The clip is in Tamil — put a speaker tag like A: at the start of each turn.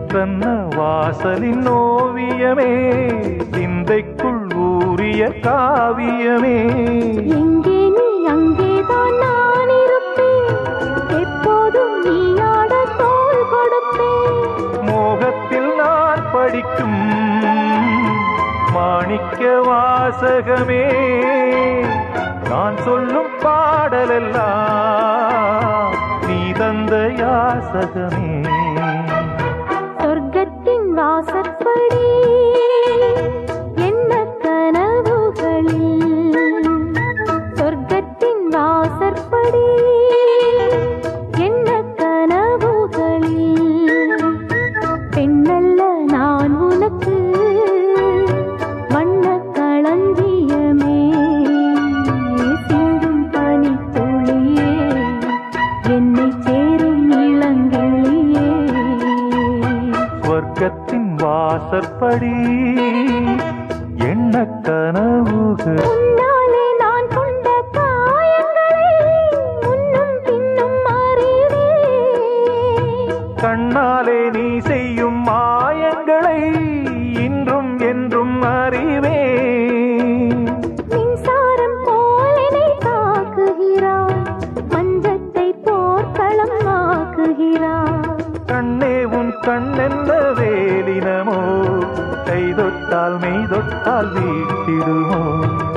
A: நேற்றன்ன வாசலின் ஓவியமே சிந்தைக்குள் ஊறிய காவியமே.
B: எங்கே நீ அங்கேதான் நான் இருப்பேன், எப்போதும் நீ ஆட தோள் கொடுப்பேன்.
A: மோகத்தில் நான் படிக்கும் மாணிக்க வாசகமே, நான் சொல்லும் பாடலெல்லாம் நீ தந்த யாசகமே.
B: சொர்க்கத்தின் வாசற்படி என்ன கனவுகளில், சொர்க்கத்தின் வாசற்படி என்ன கனவுகளில். பெண்ணல்ல நான் உனக்கு வண்ண களஞ்சியமே, சிந்தும் பனித்துளியே என்னை சேரும் இளங்கிளியே.
A: சொர்க்கத்தின் வாசற்படி என்ன கனவுகள்.
B: உன்னாலே நான் கொண்ட காயங்களை முன்னும் பின்னும் அறிவேன்.
A: கண்ணாலே நீ செய்யும் மாயங்களை இன்றும் என்றும் அறிவேன்.
B: மின்சாரம் போலனை தாக்குகிறாய், மஞ்சத்தை போர்க்களம் ஆக்குகிறாய்.
A: கண்ணே உன் கண்ணென்ன வேலினமோ, கை தொட்டால் மெய் தொட்டால் வீட்டிடுமோ.